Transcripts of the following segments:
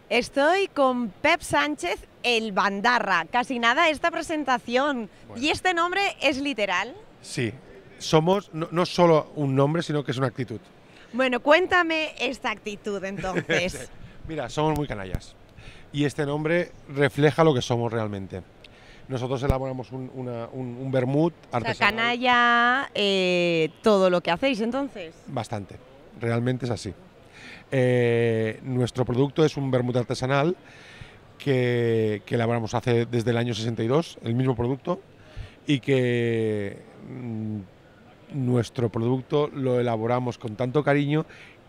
Estoy con Pep Sánchez, el Bandarra. Casi nada esta presentación. Bueno. ¿Y este nombre es literal? Sí, somos no solo un nombre, sino que es una actitud. Bueno, cuéntame esta actitud entonces. Mira, somos muy canallas y este nombre refleja lo que somos realmente. Nosotros elaboramos un vermut O sea, artesanal. canalla, todo lo que hacéis entonces. Bastante, realmente es así. Nuestro producto es un vermut artesanal que elaboramos desde el año 62, el mismo producto, y que nuestro producto lo elaboramos con tanto cariño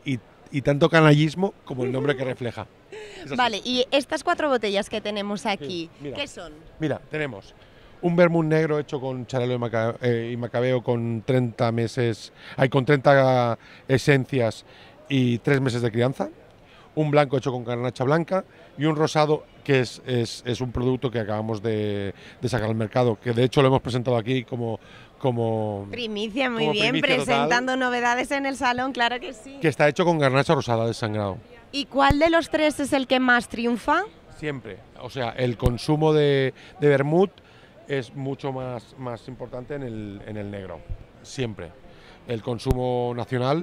y tanto canallismo como el nombre que refleja. Vale, y estas 4 botellas que tenemos aquí, Sí, mira. ¿qué son? Mira, tenemos un vermut negro hecho con charelo y macabeo con 30 meses, con 30 esencias y 3 meses de crianza. Un blanco hecho con garnacha blanca y un rosado que es un producto que acabamos de sacar al mercado, que de hecho lo hemos presentado aquí como Primicia, muy como bien, primicia total. presentando novedades en el salón, claro que sí. que está hecho con garnacha rosada de sangrado. ¿Y cuál de los 3 es el que más triunfa? Siempre, o sea, el consumo de vermut es mucho más importante en el negro, siempre. El consumo nacional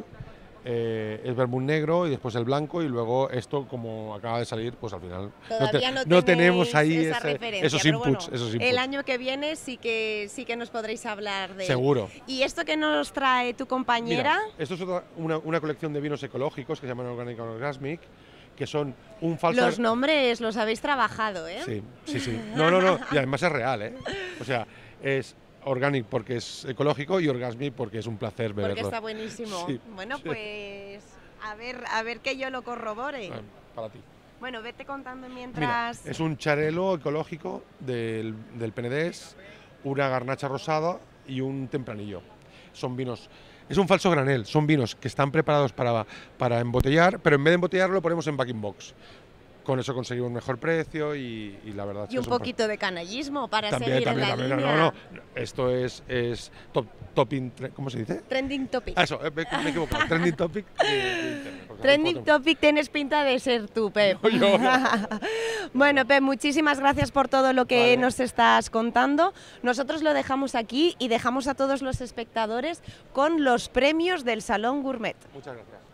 es vermut negro y después el blanco y luego esto, como acaba de salir, pues al final Todavía no tenemos ahí esa referencia, esos pero inputs, bueno, esos inputs. el año que viene sí que nos podréis hablar de él. Seguro. ¿Y esto que nos trae tu compañera? Mira, esto es una colección de vinos ecológicos que se llaman Organic and Orgasmic, que son un falso... Los nombres los habéis trabajado, ¿eh? Sí. No. Y además es real, ¿eh? O sea, es organic porque es ecológico y orgasmic porque es un placer beberlo. Porque está buenísimo. Sí. Bueno, pues a ver que yo lo corrobore. Para ti. Bueno, vete contando Mira, mientras... es un charelo ecológico del Penedés, una garnacha rosada y un tempranillo. Son vinos... Es un falso granel, son vinos que están preparados para embotellar, pero en vez de embotellarlo lo ponemos en backing box. Con eso conseguimos mejor precio y la verdad es que Y un es poquito de canallismo para seguir también, en la línea. no. Esto es topping, ¿cómo se dice? Trending topic. Eso, me he equivocado. Trending topic. Trending topic tienes pinta de ser tú, Pep. Yo. Bueno, Pep, muchísimas gracias por todo lo que Vale. nos estás contando. Nosotros lo dejamos aquí y dejamos a todos los espectadores con los premios del Salón Gourmet. Muchas gracias.